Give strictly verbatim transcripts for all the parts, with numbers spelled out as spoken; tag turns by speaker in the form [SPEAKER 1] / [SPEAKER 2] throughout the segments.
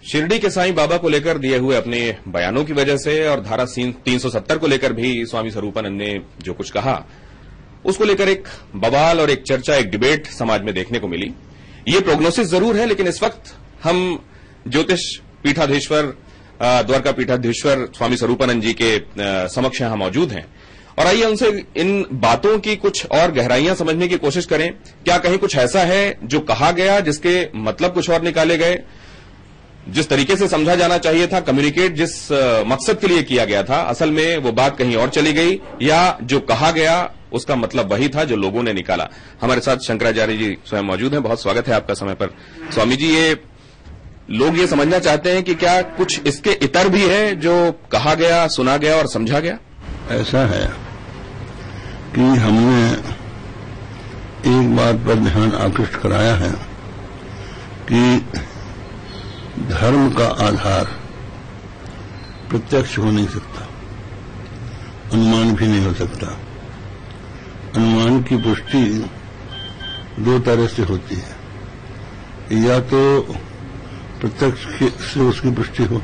[SPEAKER 1] शिरडी के साईं बाबा को लेकर दिए हुए अपने बयानों की वजह से और धारा तीन सौ सत्तर को लेकर भी स्वामी स्वरूपानंद ने जो कुछ कहा, उसको लेकर एक बवाल और एक चर्चा, एक डिबेट समाज में देखने को मिली। ये प्रोग्नोसिस जरूर है, लेकिन इस वक्त हम ज्योतिष पीठाधीश्वर, द्वारका पीठाधीश्वर स्वामी स्वरूपानंद जी के समक्ष यहां मौजूद हैं और आइए उनसे इन बातों की कुछ और गहराइयां समझने की कोशिश करें। क्या कहीं कुछ ऐसा है जो कहा गया जिसके मतलब कुछ और निकाले गए, जिस तरीके से समझा जाना चाहिए था, कम्युनिकेट जिस मकसद के लिए किया गया था, असल में वो बात कहीं और चली गई, या जो कहा गया उसका मतलब वही था जो लोगों ने निकाला। हमारे साथ शंकराचार्य जी स्वयं मौजूद हैं। बहुत स्वागत है आपका समय पर। स्वामी जी, ये लोग ये समझना चाहते हैं कि क्या कुछ इसके इतर भी है जो कहा गया, सुना गया और समझा गया?
[SPEAKER 2] ऐसा है कि हमने एक बात पर ध्यान आकृष्ट कराया है कि धर्म का आधार प्रत्यक्ष हो नहीं सकता, अनुमान भी नहीं हो सकता। अनुमान की पुष्टि दो तरह से होती है, या तो प्रत्यक्ष से उसकी पुष्टि हो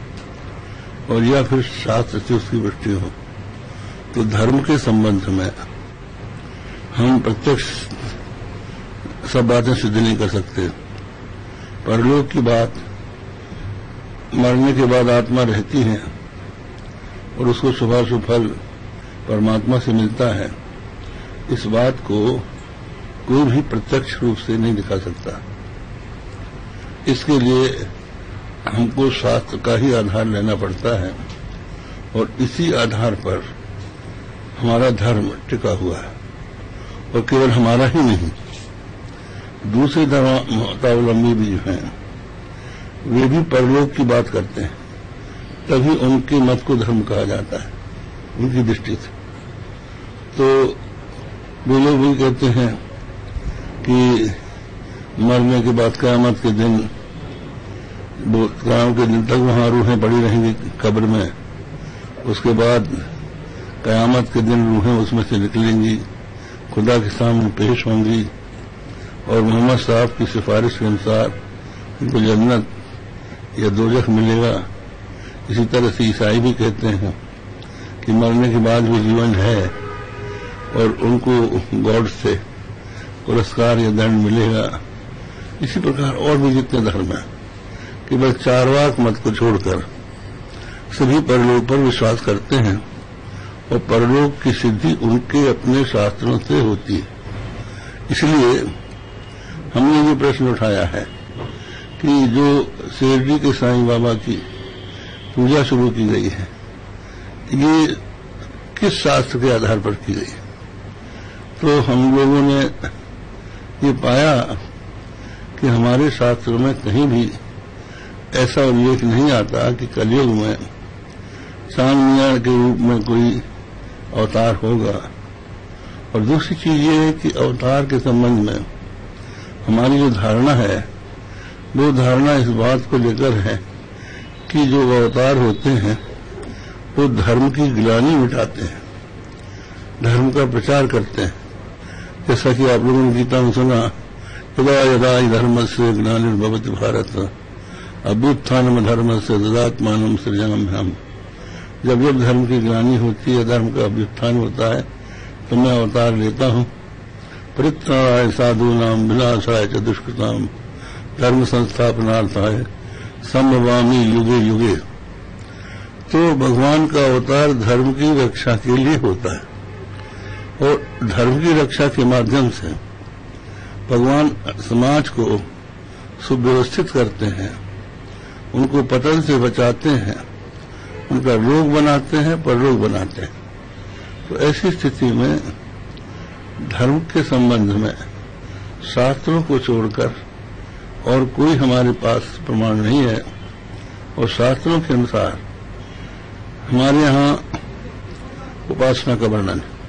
[SPEAKER 2] और या फिर शास्त्र से उसकी पुष्टि हो। तो धर्म के संबंध में हम प्रत्यक्ष सब बातें सिद्ध नहीं कर सकते। परलोक की बात, मरने के बाद आत्मा रहती है और उसको शुभाशुभ फल परमात्मा से मिलता है, इस बात को कोई भी प्रत्यक्ष रूप से नहीं दिखा सकता। इसके लिए हमको शास्त्र का ही आधार लेना पड़ता है और इसी आधार पर हमारा धर्म टिका हुआ है। और केवल हमारा ही नहीं, दूसरे धर्मावलंबी भी जो हैं वे भी परलोक की बात करते हैं, तभी उनके मत को धर्म कहा जाता है उनकी दृष्टि से। तो वे लोग भी कहते हैं कि मरने के बाद क़यामत के दिन, क़यामत के दिन तक वहां रूहें पड़ी रहेंगी कब्र में, उसके बाद क़यामत के दिन रूहें उसमें से निकलेंगी, खुदा के सामने पेश होंगी और मोहम्मद साहब की सिफारिश के अनुसार उनको जन्नत या दोजख मिलेगा। इसी तरह से ईसाई भी कहते हैं कि मरने के बाद भी जीवन है और उनको गॉड से पुरस्कार या दंड मिलेगा। इसी प्रकार और भी जितने धर्म हैं, केवल चारवाक मत को छोड़कर सभी परलोक पर विश्वास करते हैं और परलोक की सिद्धि उनके अपने शास्त्रों से होती है। इसलिए हमने ये प्रश्न उठाया है कि जो शिरडी के साईं बाबा की पूजा शुरू की गई है, ये किस शास्त्र के आधार पर की गई? तो हम लोगों ने ये पाया कि हमारे शास्त्रों में कहीं भी ऐसा उल्लेख नहीं आता कि कलयुग में चांद मियां के रूप में कोई अवतार होगा। और दूसरी चीज ये है कि अवतार के संबंध में हमारी जो धारणा है, वो धारणा इस बात को लेकर है कि जो अवतार होते हैं वो धर्म की गिलानी मिटाते हैं, धर्म का प्रचार करते हैं। जैसा कि आप लोगों ने गीता में सुना, यदा यदा धर्म से ग्लानिर्भवति भारत अभ्युत्थानम धर्म से ददात्मानं सृजाम्यहम्। जब जब धर्म की ग्लानि होती है, धर्म का अभ्युत्थान होता है, तो मैं अवतार लेता हूं। परित्राणाय साधूनां विनाशाय च दुष्कृताम् धर्म संस्थापनार्थाय संभवामि युगे युगे। तो भगवान का अवतार धर्म की रक्षा के लिए होता है और धर्म की रक्षा के माध्यम से भगवान समाज को सुव्यवस्थित करते हैं, उनको पतन से बचाते हैं, उनका रोग बनाते हैं, परलोक बनाते हैं। तो ऐसी स्थिति में धर्म के संबंध में शास्त्रों को छोड़कर और कोई हमारे पास प्रमाण नहीं है। और शास्त्रों के अनुसार हमारे यहाँ उपासना का वर्णन है।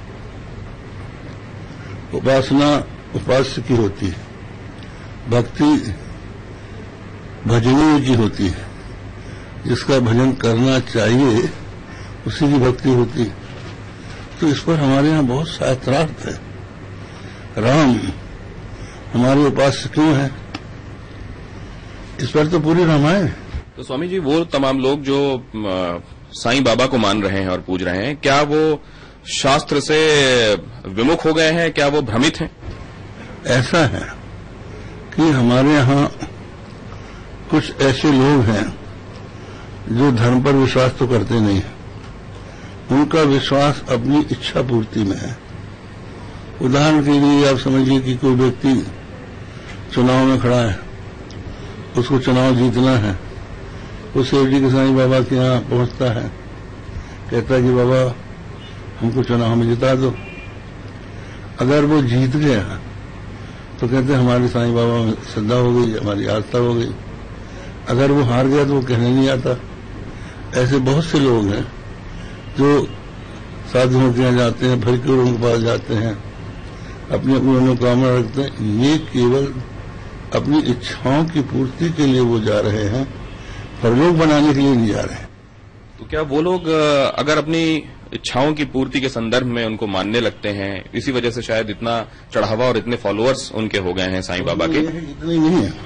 [SPEAKER 2] उपासना उपास्य की होती है, भक्ति भजनीय की होती है, जिसका भजन करना चाहिए उसी की भक्ति होती है। तो इस पर हमारे यहाँ बहुत शास्त्रार्थ है। राम हमारे उपास्य क्यों है, इस पर तो पूरी रामायण है।
[SPEAKER 1] तो स्वामी जी, वो तमाम लोग जो साईं बाबा को मान रहे हैं और पूज रहे हैं, क्या वो शास्त्र से विमुख हो गए हैं? क्या वो भ्रमित हैं?
[SPEAKER 2] ऐसा है कि हमारे यहाँ कुछ ऐसे लोग हैं जो धर्म पर विश्वास तो करते नहीं है। उनका विश्वास अपनी इच्छा पूर्ति में है। उदाहरण के लिए आप समझिए कि कोई व्यक्ति चुनाव में खड़ा है, उसको चुनाव जीतना है, वो शिवजी के साईं बाबा के यहाँ पहुंचता है, कहता है कि बाबा हमको चुनाव में जिता दो। अगर वो जीत गया तो कहते हैं हमारे साईं बाबा में श्रद्धा हो गई, हमारी आस्था हो गई। अगर वो हार गया तो वो कहने नहीं आता। ऐसे बहुत से लोग हैं जो साधुओं के यहाँ जाते हैं, फकीरों के पास जाते हैं, अपनी अपनी मनोकामना रखते हैं। ये केवल अपनी इच्छाओं की पूर्ति के लिए वो जा रहे हैं, परलोक बनाने के लिए नहीं जा रहे हैं।
[SPEAKER 1] तो क्या वो लोग अगर अपनी इच्छाओं की पूर्ति के संदर्भ में उनको मानने लगते हैं, इसी वजह से शायद इतना चढ़ावा और इतने फॉलोअर्स उनके हो गए हैं साईं बाबा के?
[SPEAKER 2] इतने नहीं है।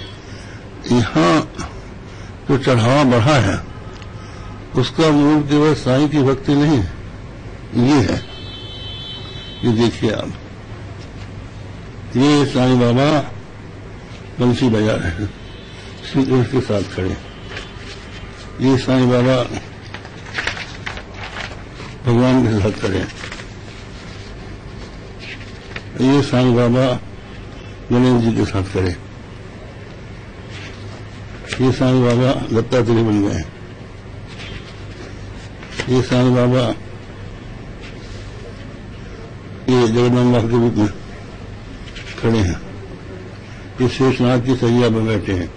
[SPEAKER 2] यहाँ जो चढ़ावा बढ़ा है उसका मूल केवल साईं की भक्ति नहीं है, ये है। ये देखिए आप, ये साईं बाबा बंसी बजा रहे हैं, श्री कृष्ण के साथ खड़े। ये साईं बाबा भगवान के साथ खड़े। ये साईं बाबा गणेश जी के साथ खड़े। ये साईं बाबा दत्तात्रेय बन गए। ये साईं बाबा ये जगदम्बा के रूप में खड़े हैं। ये शेषनाथ की सैया पर बैठे हैं।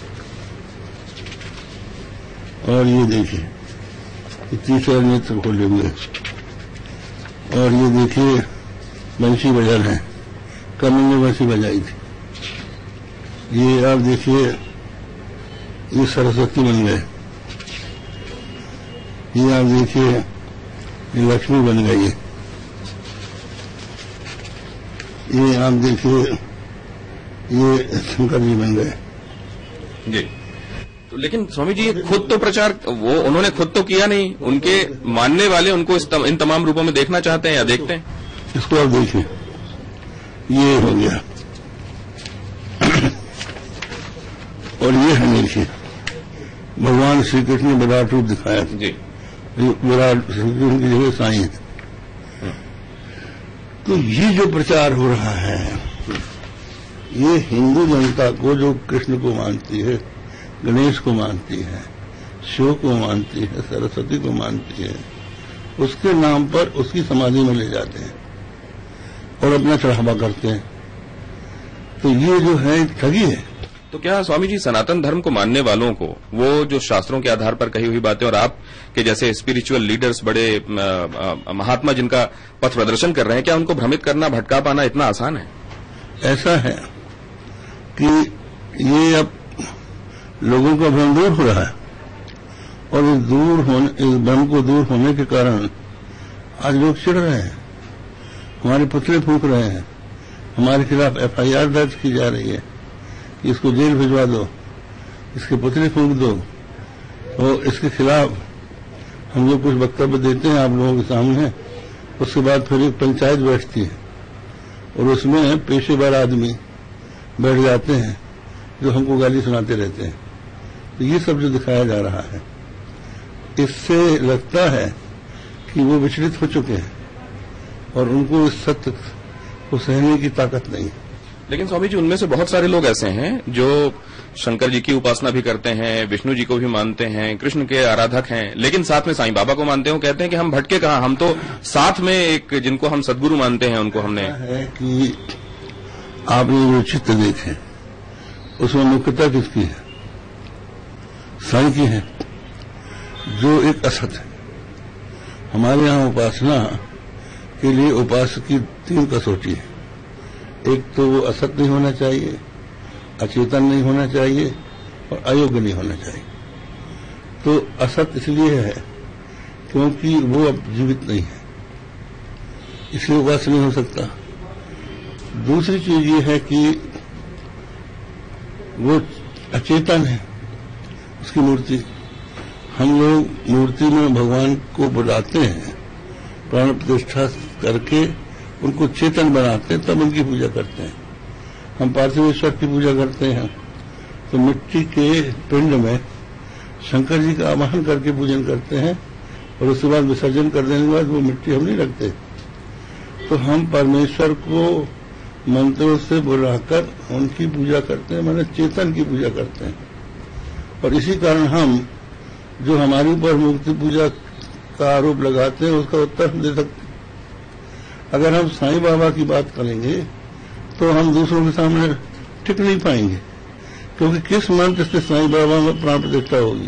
[SPEAKER 2] और ये देखिए, ये तीसरा नेत्र खोले हुए। और ये देखिए बंसी बजा रहे हैं, कमल ने बंसी बजाई थी। ये आप देखिए, ये सरस्वती बन गए। ये आप देखिए, ये लक्ष्मी बन गई है। ये आप देखिए, ये शंकर जी बन गए
[SPEAKER 1] जी। तो लेकिन स्वामी जी खुद तो प्रचार वो उन्होंने खुद तो किया नहीं, उनके मानने वाले उनको इस तम, इन तमाम रूपों में देखना चाहते हैं या देखते हैं?
[SPEAKER 2] इसको आप देखिए, ये हो गया। और ये है, देखिए भगवान श्री कृष्ण ने विराट रूप दिखाया
[SPEAKER 1] जी।
[SPEAKER 2] विराट श्री कृष्ण की जगह साईं है। तो ये जो प्रचार हो रहा है, ये हिंदू जनता को जो कृष्ण को मानती है, गणेश को मानती है, शिव को मानती है, सरस्वती को मानती है, उसके नाम पर उसकी समाधि में ले जाते हैं और अपना चढ़ावा करते हैं। तो ये जो है ठगी है।
[SPEAKER 1] तो क्या स्वामी जी सनातन धर्म को मानने वालों को वो जो शास्त्रों के आधार पर कही हुई बातें और आप के जैसे स्पिरिचुअल लीडर्स, बड़े महात्मा जिनका पथ प्रदर्शन कर रहे हैं, क्या उनको भ्रमित करना, भटका पाना इतना आसान है?
[SPEAKER 2] ऐसा है कि ये अब लोगों का भ्रम दूर हो रहा है और इस दूर होने इस भ्रम को दूर होने के कारण आज लोग चिढ़ रहे हैं, हमारे पुतले फूंक रहे हैं, हमारे खिलाफ एफ आई आर दर्ज की जा रही है, इसको जेल भिजवा दो, इसके पुतले फूंक दो। और इसके खिलाफ हम लोग कुछ वक्तव्य देते हैं आप लोगों के सामने, उसके बाद फिर एक पंचायत बैठती है और उसमें पेशेवर आदमी बैठ जाते हैं जो हमको गाली सुनाते रहते हैं। तो ये सब जो दिखाया जा रहा है, इससे लगता है कि वो विचलित हो चुके हैं और उनको इस सत्य को सहने की ताकत नहीं है।
[SPEAKER 1] लेकिन स्वामी जी, उनमें से बहुत सारे लोग ऐसे हैं जो शंकर जी की उपासना भी करते हैं, विष्णु जी को भी मानते हैं, कृष्ण के आराधक हैं, लेकिन साथ में साईं बाबा को मानते हैं। कहते हैं कि हम भटके कहाँ, हम तो साथ में एक जिनको हम सदगुरु मानते हैं उनको हमने
[SPEAKER 2] है कि आपने जो चित्र देखे उसमें मुख्यता किसकी है? साईं की है, जो एक असत है। हमारे यहाँ उपासना के लिए उपासक की तीन कसौटी है। एक तो वो असत नहीं होना चाहिए, अचेतन नहीं होना चाहिए और अयोग्य नहीं होना चाहिए। तो असत इसलिए है क्योंकि वो अब जीवित नहीं है, इसलिए उपास नहीं हो सकता। दूसरी चीज ये है कि वो अचेतन है, उसकी मूर्ति। हम लोग मूर्ति में भगवान को बुलाते हैं, प्राण प्रतिष्ठा करके उनको चेतन बनाते हैं, तब उनकी पूजा करते हैं। हम पार्थिव ईश्वर की पूजा करते हैं तो मिट्टी के पिंड में शंकर जी का आवाहन करके पूजन करते हैं और उसके बाद विसर्जन कर देने के बाद वो मिट्टी हम नहीं रखते। तो हम परमेश्वर को मंत्रों से बुलाकर उनकी पूजा करते हैं, माने चेतन की पूजा करते हैं। और इसी कारण हम जो हमारे ऊपर मूर्ति पूजा का आरोप लगाते हैं उसका उत्तर हम दे सकते हैं। अगर हम साईं बाबा की बात करेंगे तो हम दूसरों के सामने टिक नहीं पाएंगे, क्योंकि किस मंत्र से साईं बाबा में प्राण प्रतिष्ठा होगी।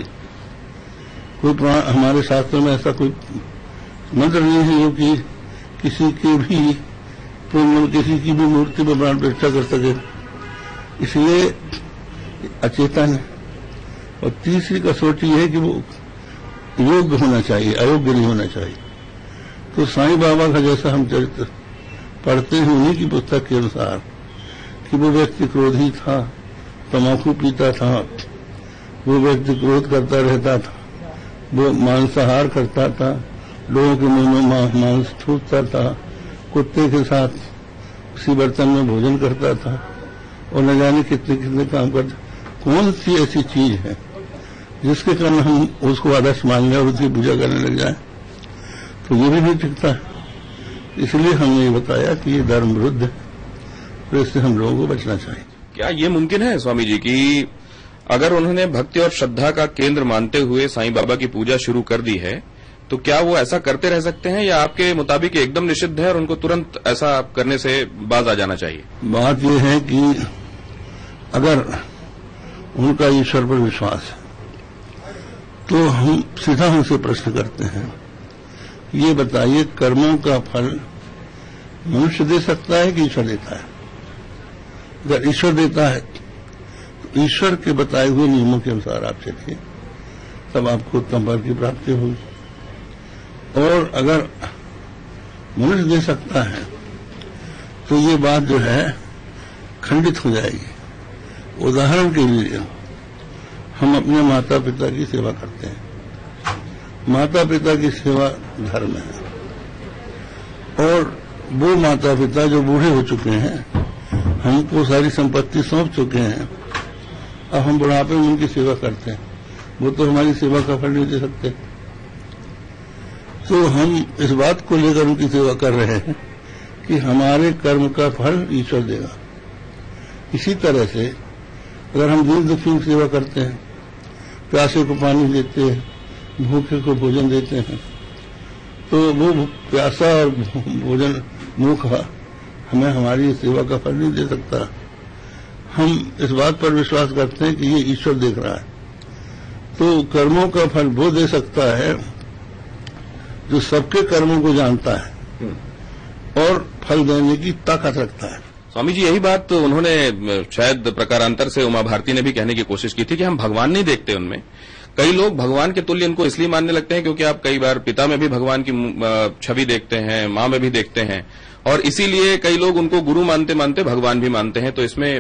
[SPEAKER 2] कोई प्राण, हमारे शास्त्र में ऐसा कोई मंत्र नहीं है जो कि किसी के भी किसी की भी मूर्ति में प्राण प्रतिष्ठा कर सके, इसलिए अचेतन है। और तीसरी कसौटी है कि वो योग्य होना चाहिए, अयोग्य नहीं होना चाहिए। तो साईं बाबा का जैसा हम चरित्र पढ़ते हैं उन्हीं की पुस्तक के अनुसार कि वो व्यक्ति क्रोधी था, तम्बाकू पीता था, वो व्यक्ति क्रोध करता रहता था, वो मांसाहार करता था, लोगों के मुंह में मांस थूकता था, कुत्ते के साथ उसी बर्तन में भोजन करता था और न जाने कितने कितने काम करता। कौन सी ऐसी चीज है जिसके कारण हम उसको आदर्श मान लें और उसकी पूजा करने लग जाए? तो ये भी नहीं टिकता है। इसलिए हमने ये बताया कि ये धर्म विरुद्ध है, तो इससे हम लोगों को बचना चाहिए।
[SPEAKER 1] क्या ये मुमकिन है स्वामी जी कि अगर उन्होंने भक्ति और श्रद्धा का केंद्र मानते हुए साईं बाबा की पूजा शुरू कर दी है तो क्या वो ऐसा करते रह सकते हैं, या आपके मुताबिक एकदम निषिद्ध है और उनको तुरंत ऐसा करने से बाज आ जाना चाहिए?
[SPEAKER 2] बात यह है कि अगर उनका ईश्वर पर विश्वास है तो हम सीधा उनसे प्रश्न करते हैं, ये बताइए कर्मों का फल मनुष्य दे सकता है कि ईश्वर देता है? अगर ईश्वर देता है तो ईश्वर के बताए हुए नियमों के अनुसार आप चलिए, तब आपको उत्तम फल की प्राप्ति होगी। और अगर मनुष्य दे सकता है तो ये बात जो है खंडित हो जाएगी। उदाहरण के लिए हम अपने माता पिता की सेवा करते हैं, माता पिता की सेवा धर्म है, और वो माता पिता जो बूढ़े हो चुके हैं, हमको सारी संपत्ति सौंप चुके हैं, अब हम बुढ़ापे में उनकी सेवा करते हैं, वो तो हमारी सेवा का फल नहीं दे सकते। तो हम इस बात को लेकर उनकी सेवा कर रहे हैं कि हमारे कर्म का फल ईश्वर देगा। इसी तरह से अगर हम दीन दुखियों की सेवा करते हैं, प्यासे को पानी देते हैं, भूखे को भोजन देते हैं, तो वो प्यासा और भोजन भूखा हमें हमारी सेवा का फल नहीं दे सकता। हम इस बात पर विश्वास करते हैं कि ये ईश्वर देख रहा है। तो कर्मों का फल वो दे सकता है जो सबके कर्मों को जानता है और फल देने की ताकत रखता है।
[SPEAKER 1] स्वामी जी, यही बात तो उन्होंने शायद प्रकारांतर से उमा भारती ने भी कहने की कोशिश की थी कि हम भगवान नहीं देखते उनमें। कई लोग भगवान के तुल्य इनको इसलिए मानने लगते हैं क्योंकि आप कई बार पिता में भी भगवान की छवि देखते हैं, मां में भी देखते हैं, और इसीलिए कई लोग उनको गुरु मानते मानते भगवान भी मानते हैं। तो इसमें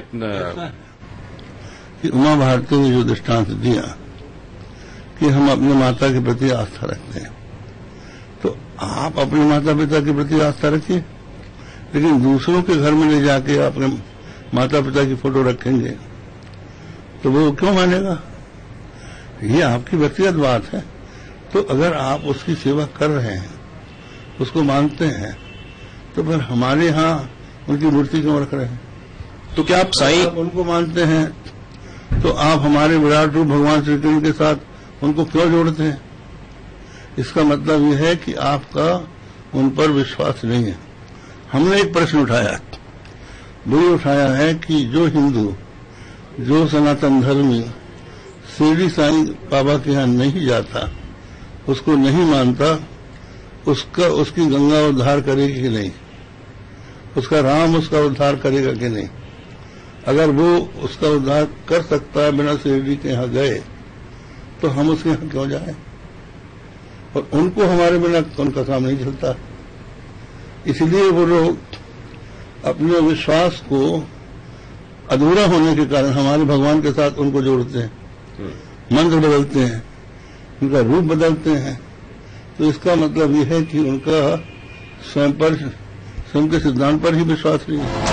[SPEAKER 2] कि उमा भारती ने जो दृष्टांत दिया कि हम अपने माता के प्रति आस्था रखते हैं, तो आप अपने माता पिता के प्रति आस्था रखिए, लेकिन दूसरों के घर में ले जाके अपने माता पिता की फोटो रखेंगे तो वो क्यों मानेगा? ये आपकी व्यक्तिगत बात है। तो अगर आप उसकी सेवा कर रहे हैं, उसको मानते हैं, तो फिर हमारे यहाँ उनकी मूर्ति क्यों रख रहे हैं?
[SPEAKER 1] तो क्या आप साईं
[SPEAKER 2] आप उनको मानते हैं तो आप हमारे विराट रूप भगवान श्री कृष्ण के साथ उनको क्यों जोड़ते हैं? इसका मतलब यह है कि आपका उन पर विश्वास नहीं है। हमने एक प्रश्न उठाया, वो ये उठाया है कि जो हिंदू, जो सनातन धर्मी शिरडी साईं बाबा के यहाँ नहीं जाता, उसको नहीं मानता, उसका उसकी गंगा उद्धार करेगी कि नहीं? उसका राम उसका उद्धार करेगा कि नहीं? अगर वो उसका उद्धार कर सकता है बिना शिरडी के यहाँ गए, तो हम उसके यहाँ क्यों जाएं? और उनको हमारे बिना उनका काम नहीं चलता। इसलिए वो लोग अपने विश्वास को अधूरा होने के कारण हमारे भगवान के साथ उनको जोड़ते हैं। मंत्र बदलते हैं, उनका रूप बदलते हैं, तो इसका मतलब यह है कि उनका स्वयं पर, स्वयं के सिद्धांत पर ही विश्वास नहीं है।